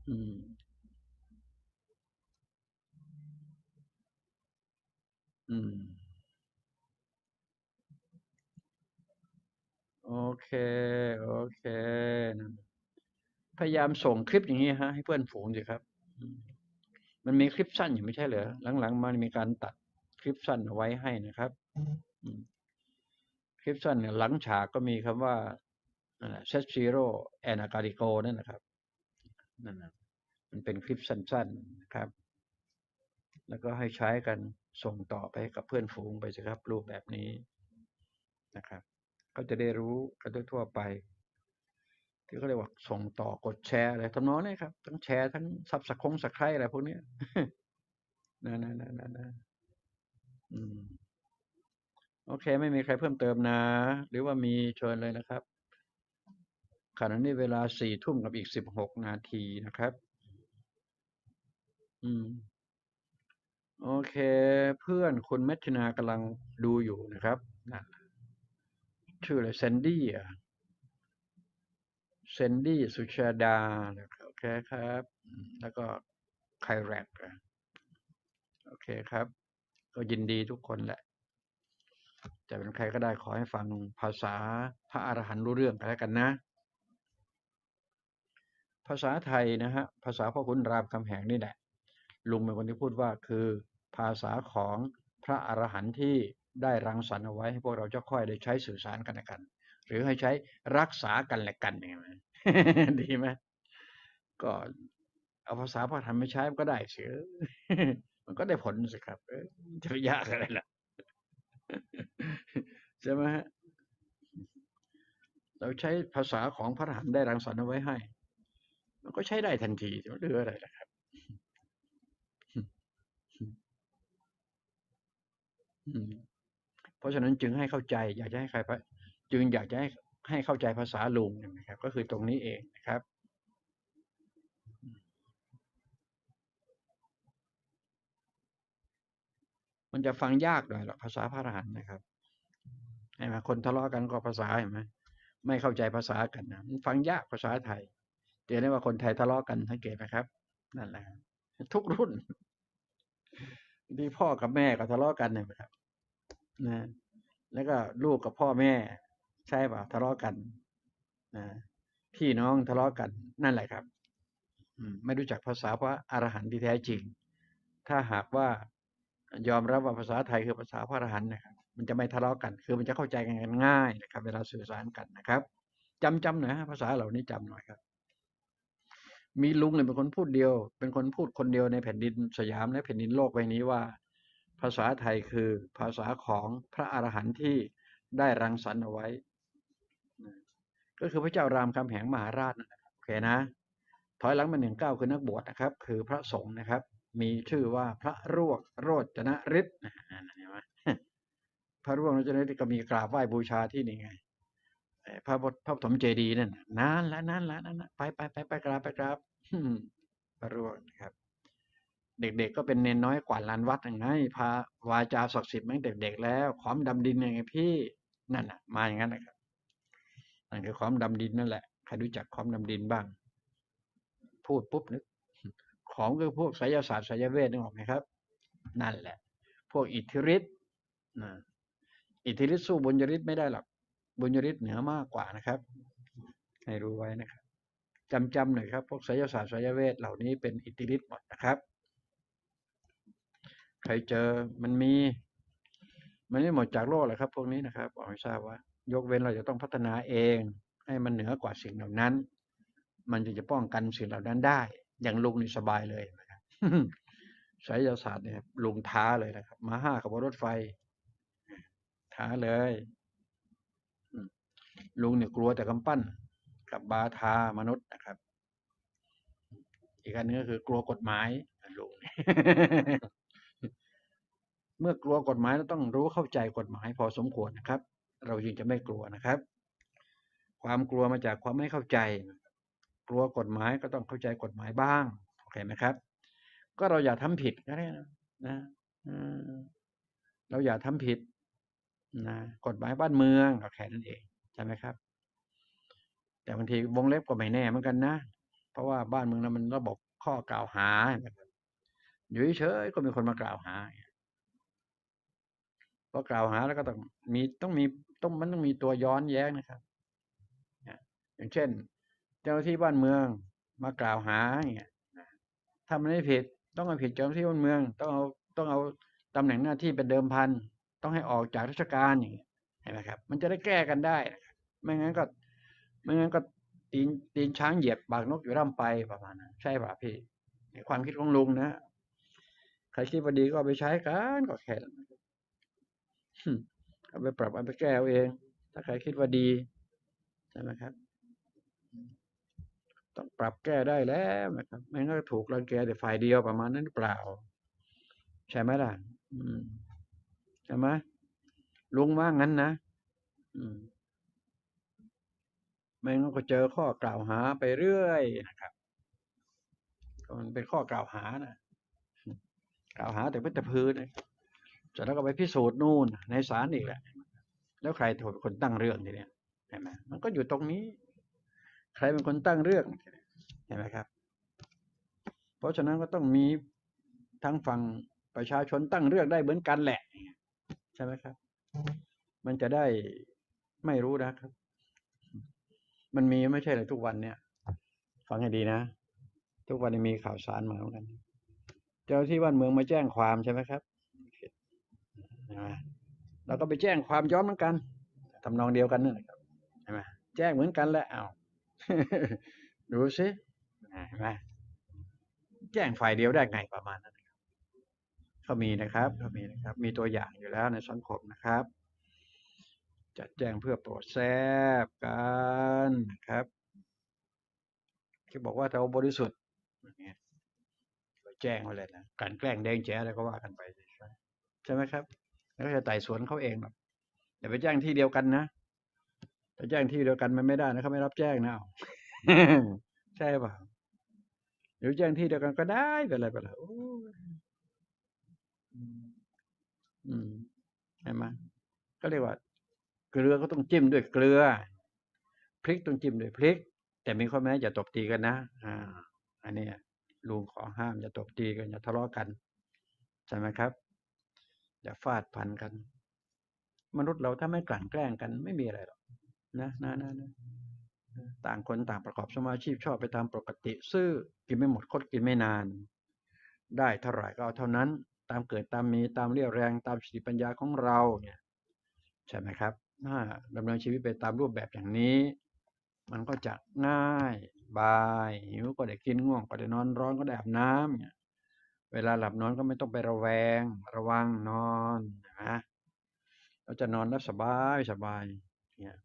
อืมอืมโอเคโอเคนะพยายามส่งคลิปอย่างนี้ฮะให้เพื่อนฝูงสิครับอืมมันมีคลิปสั้นอยู่ไม่ใช่เหรอหลังๆมันมีการตัดคลิปสั้นเอาไว้ให้นะครับอืมคลิปสั้นเนี่ยหลังฉากก็มีคำว่าเซตซีโร่แอนากาดิโกนั่นนะครับนั่นนะมันเป็นคลิปสั้นๆนะครับแล้วก็ให้ใช้กันส่งต่อไปให้กับเพื่อนฝูงไปสิครับรูปแบบนี้นะครับก็จะได้รู้กันทั่วๆไป ที่เขาเรียกว่าส่งต่อกดแชร์อะไรทำนองนี้ครับทั้งแชร์ทั้งสับไครอะไรพวกนี้นะอืมโอเคไม่มีใครเพิ่มเติมนะหรือว่ามีเชิญเลยนะครับขณะนี้เวลา4 ทุ่มกับอีก16 นาทีนะครับอืมโอเคเพื่อนคุณมัชนากำลังดูอยู่นะครับนะชื่ออะไรแซนดี้สุชาดานะครับโอเคครับแล้วก็ไคแรกโอเคครับก็ยินดีทุกคนแหละ จะเป็นใครก็ได้ขอให้ฟังภาษาพระอรหันต์รู้เรื่องกันแล้วกันนะภาษาไทยนะฮะภาษาพ่อขุนรามคำแหงนี่แหละลุงเป็นคนที่พูดว่าคือภาษาของพระอรหันต์ที่ได้รังสรรค์เอาไว้ให้พวกเราเจ้าค่อยได้ใช้สื่อสารกันและกันหรือให้ใช้รักษากันและกันอย่างนี้ดีไหมก็เอาภาษาพระธรรมไม่ใช้มันก็ได้เสียมันก็ได้ผลสิครับจะไปยากอะไรล่ะใช่ไหมฮะเราใช้ภาษาของพระอรหันต์ได้รังสรรค์เอาไว้ให้ มันก็ใช้ได้ทันทีจะเหลืออะไรล่ะครับอืมเพราะฉะนั้นจึงให้เข้าใจอยากจะให้ใครจึงอยากจะให้เข้าใจภาษาลุงนะครับก็คือตรงนี้เองนะครับมันจะฟังยากหน่อยหรอกภาษาพระอรหันต์นะครับเห็นไหมคนทะเลาะกันก็ภาษาเห็นไหมไม่เข้าใจภาษากันนะมันฟังยากภาษาไทยเดี๋ยวนี้ว่าคนไทยทะเลาะกันสังเกตไหมครับนั่นแหละทุกรุ่นที่พ่อกับแม่ก็ทะเลาะกันเนี่ยนะครับนะแล้วก็ลูกกับพ่อแม่ใช่ป่ะทะเลาะกันนะพี่น้องทะเลาะกันนั่นแหละครับ ไม่รู้จักภาษาพระอรหันต์ที่แท้จริง ถ้าหากว่ายอมรับว่าภาษาไทยคือภาษาพระอรหันต์นะครับมันจะไม่ทะเลาะกันคือมันจะเข้าใจกันง่ายนะครับเวลาสื่อสารกันนะครับจำหน่อยฮะภาษาเหล่านี้จำหน่อยครับมีลุงเนี่ยเป็นคนพูดเดียวเป็นคนพูดคนเดียวในแผ่นดินสยามและแผ่นดินโลกใบนี้ว่าภาษาไทยคือภาษาของพระอรหันต์ที่ได้รังสรรค์เอาไว้ก็คือพระเจ้ารามคำแหงมหาราชนะครับโอเคนะ ถอยหลังมา1 ก้าวคือนักบวชนะครับคือพระสงฆ์นะครับมีชื่อว่าพระร่วงโรจนฤทธิ์เห็นไหมพระร่วงโรจนฤทธิ์ก็มีกราบไหว้บูชาที่นี่ไงพระปฐมเจดีย์นั่นนานแล้วนานแล้วนั่นไปกราบพระร่วงนะครับเด็กๆก็เป็นเนนน้อยกว่าลานวัดยังไงพาวาจาศักดิ์สิทธิ์ตั้งแต่เด็กแล้วขอมดำดินยังไงพี่นั่นน่ะมาอย่างนั้นนะครับนั่นคือขอมดำดินนั่นแหละใครรู้จักขอมดำดินบ้างพูดปุ๊บนึก ของคือพวกไสยศาสตร์ไสยเวทนึกออกไหมครับนั่นแหละพวกอิทธิฤทธิ์นะอิทธิฤทธิ์สู้บุญยฤทธิ์ไม่ได้หรอกบุญยฤทธิ์เหนือมากกว่านะครับให้รู้ไว้นะครับจำหน่อยครับพวกไสยศาสตร์ไสยเวทเหล่านี้เป็นอิทธิฤทธิ์หมดนะครับใครเจอมันมีมันไม่หมดจากโลกหรอกครับพวกนี้นะครับบอกให้ทราบว่ายกเว้นเราจะต้องพัฒนาเองให้มันเหนือกว่าสิ่งเหล่านั้นมันจึงจะป้องกันสิ่งเหล่านั้นได้อย่างลุงนี่สบายเลยนะครับ ไสยศาสตร์เนี่ยลุงท้าเลยนะครับมาห้าขบวนรถไฟท้าเลยลุงเนี่ยกลัวแต่กำปั้นกับบาทามนุษย์นะครับอีกอันนึงก็คือกลัวกฎหมายลุงเมื่อกลัวกฎหมายเราต้องรู้เข้าใจกฎหมายพอสมควรนะครับเราจึงจะไม่กลัวนะครับความกลัวมาจากความไม่เข้าใจกลัวกฎหมายก็ต้องเข้าใจกฎหมายบ้างโอเคไหมครับก็เราอย่าทำผิดก็ได้นะเราอย่าทำผิดนะกฎหมายบ้านเมืองก็แค่นั้นเองใช่ไหมครับแต่บางทีวงเล็บก็ไม่แน่เหมือนกันนะเพราะว่าบ้านเมืองนั้นมันระบบข้อกล่าวหาอยู่เฉยๆก็มีคนมากล่าวหาพอกล่าวหาแล้วก็ต้องมันต้องมีตัวย้อนแย้งนะครับอย่างเช่นเจ้าหน้าที่บ้านเมืองมากล่าวหาอย่างเงี้ยถ้ามันไม่ผิดต้องเอาผิดเจ้าหน้าที่บ้านเมืองต้องเอาตำแหน่งหน้าที่เป็นเดิมพันต้องให้ออกจากราชการอย่างเงี้ยเห็นไหมครับมันจะได้แก้กันได้ไม่งั้นก็ไม่งั้นก็ตีนช้างเหยียบปากนกอยู่ร่ำไปประมาณนั้นใช่ป่ะพี่ในความคิดของลุงนะใครคิดว่าดีก็เอาไปใช้กันก็แค่นั้นเอาไปปรับเอาไปแก้เอาเองถ้าใครคิดว่าดีใช่ไหมครับต้องปรับแก้ได้แล้วนะครับไม่งั้นก็ถูกรังแกแต่ฝ่ายเดียวประมาณนั้นหรือเปล่าใช่ไหมล่ะอืมใช่ไหมลุงว่างั้นนะอืมไม่งั้นก็เจอข้อกล่าวหาไปเรื่อยนะครับมันเป็นข้อกล่าวหานะกล่าวหาแต่เพื่อแต่พื้นเสร็จแล้วก็ไปพิสูจน์นู่นในศาลอีกแหละแล้วใครเป็นคนตั้งเรื่องทีเนี้ยเห็นไหมมันก็อยู่ตรงนี้ใครเป็นคนตั้งเรื่องเห็นไหมครับเพราะฉะนั้นก็ต้องมีทั้งฝั่งประชาชนตั้งเรื่องได้เหมือนกันแหละใช่ไหมครับมันจะได้ไม่รู้นะครับมันมีไม่ใช่เลยทุกวันเนี่ยฟังให้ดีนะทุกวันนี้มีข่าวสารมาเหมือนกันเจ้าที่บ้านเมืองมาแจ้งความใช่ไหมครับเราก็ไปแจ้งความย้อนเหมือนกันทำนองเดียวกันนั่นแหละครับใช่ไหมแจ้งเหมือนกันแหละเอาดูสิใช่ไหมแจ้งฝ่ายเดียวได้ไงประมาณนั้นเขามีนะครับเขามีนะครับมีตัวอย่างอยู่แล้วในสังคมนะครับจัดแจ้งเพื่อโปรดแทรกกันนะครับที่บอกว่าเราบริสุทธิ์แจ้งไว้เลยนะการแกล้งแดงแจ๋อะไรก็ว่ากันไปใช่ไหมครับแล้วก็จะไต่สวนเขาเองหรอกอย่าไปแจ้งที่เดียวกันนะถ้าแจ้งที่เดียวกันมันไม่ได้นะเขาไม่รับแจ้งนะใช่ป่ะหรือแจ้งที่เดียวกันก็ได้เป็นไรไปละอืมใช่ไหมก็เรียกว่าเกลือก็ต้องจิ้มด้วยเกลือพริกต้องจิ้มด้วยพริกแต่มีข้อแม้อย่าตบตีกันนะอันนี้ลุงขอห้ามอย่าตบตีกันอย่าทะเลาะกันใช่ไหมครับอย่าฟาดฟันกันมนุษย์เราถ้าไม่กลั่นแกล้งกันไม่มีอะไรหรอกนะต่างคนต่างประกอบสมาชีพชอบไปตามปกติซื่อกินไม่หมดคดกินไม่นานได้เท่าไหร่ก็เอาเท่านั้นตามเกิดตามมีตามเรี่ยวแรงตามสติปัญญาของเราเนี่ยใช่ไหมครับถ้าดำเนินชีวิตไปตามรูปแบบอย่างนี้มันก็จะง่ายบายหิวก็ได้กินง่วงก็ได้นอนร้อนก็ได้อาบน้ำเนี่ยเวลาหลับนอนก็ไม่ต้องไประแวงระวังนอนนะเราจะนอนแล้วสบายเนี่ย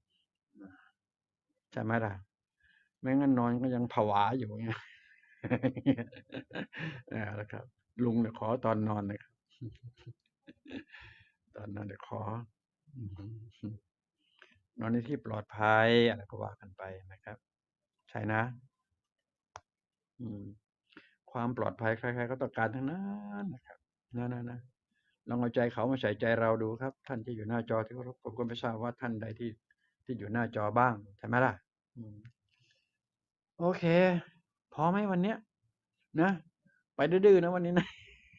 ใช่ไหมล่ะไม่งั้นนอนก็ยังผวาอยู่เงี้ยแล้วครับลุงเนี่ยขอตอนนอนนะครับตอนนอนเดี๋ยวขอนอนในที่ปลอดภัยอะไรก็ว่ากันไปนะครับใช่นะความปลอดภัยใครๆก็ต้องการทั้งนั้นนะครับนะลองเอาใจเขามาใส่ใจเราดูครับท่านที่อยู่หน้าจอที่เคารพผมก็ไม่ทราบว่าท่านใดที่อยู่หน้าจอบ้างใช่ไหมล่ะโอเคพอไหมวันเนี้ยนะไปดื้อๆนะวันนี้นะ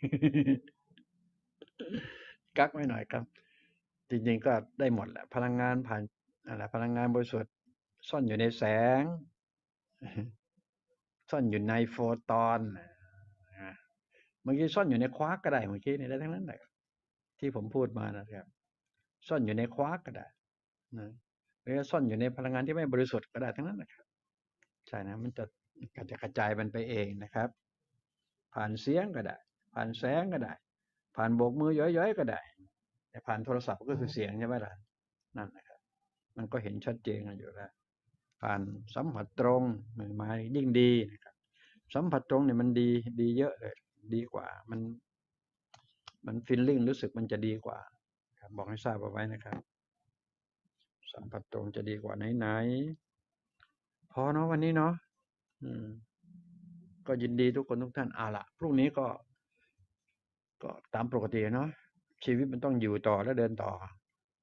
กักไว้หน่อยครับจริงๆก็ได้หมดแหละพลังงานผ่านอะไรพลังงานบริสุทธิ์ซ่อนอยู่ในแสงซ่อนอยู่ในโฟตอนเมื่อกี้ซ่อนอยู่ในควาร์กก็ได้เมื่อกี้นี่ได้ทั้งนั้นแหละที่ผมพูดมานะครับซ่อนอยู่ในควาร์กก็ได้นะหรือซ่อนอยู่ในพลังงานที่ไม่บริสุทธิ์ก็ได้ทั้งนั้นนะครับใช่นะมันจะกระจายมันไปเองนะครับผ่านเสียงก็ได้ผ่านแสงก็ได้ผ่านโบกมือย้อยๆก็ได้แต่ผ่านโทรศัพท์ก็คือเสียงใช่ไหมล่ะนั่นนะครับมันก็เห็นชัดเจนอยู่แล้วผ่านสัมผัสตรงหมายยิ่งดีนะครับสัมผัสตรงเนี่ยมันดีเยอะเลยดีกว่ามันฟีลลิ่งรู้สึกมันจะดีกว่าครับบอกให้ทราบเอาไว้นะครับสัมผัสตรงจะดีกว่าไหนพอเนาะวันนี้เนาะก็ยินดีทุกคนทุกท่านละพรุ่งนี้ก็ตามปกติเนาะชีวิตมันต้องอยู่ต่อและเดินต่อ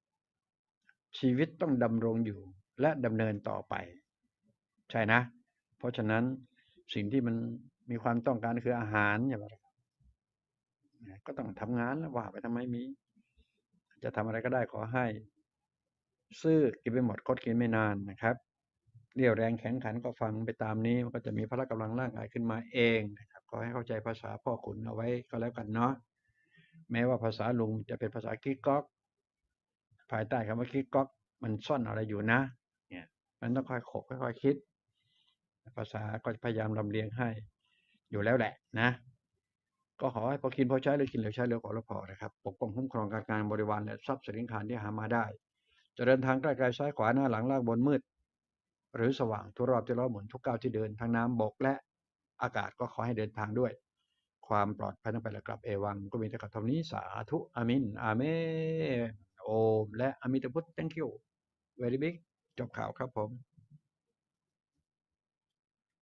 ชีวิตต้องดำรงอยู่และดำเนินต่อไปใช่นะเพราะฉะนั้นสิ่งที่มันมีความต้องการคืออาหารอย่างไรก็ต้องทำงานแล้วว่าไปทำไมมีจะทำอะไรก็ได้ขอให้ซื่อกินไปหมดคดกินไม่นานนะครับเรี่ยวแรงแข็งขันก็ฟังไปตามนี้มันก็จะมีพละกำลังร่างกายขึ้นมาเองนะครับขอให้เข้าใจภาษาพ่อขุนเอาไว้ก็แล้วกันเนาะแม้ว่าภาษาลุงจะเป็นภาษากิ๊กก๊อกภายใต้คำว่ากิ๊กก๊อกมันซ่อนอะไรอยู่นะเนี่ยมันต้องค่อยขบค่อยๆคิดภาษาก็พยายามลำเลียงให้อยู่แล้วแหละนะก็ขอให้พอกินพอใช้หรือกินเหลือใช้เหลือขอละพอนะครับปกป้องคุ้มครองการงานบริวารและทรัพย์สินคานที่หามาได้จะเดินทางใกล้ไกลซ้ายขวาหน้าหลังล่างบนมืดหรือสว่างทุกรอบที่ล้อหมุนทุกก้าวที่เดินทางน้ำบกและอากาศก็ขอให้เดินทางด้วยความปลอดภัยทั้งไปและกลับเอวังก็มีแต่กับเท่านี้สาธุอามินอาเมนโอมและอามิตพุทธ thank you very big จบข่าวครับผม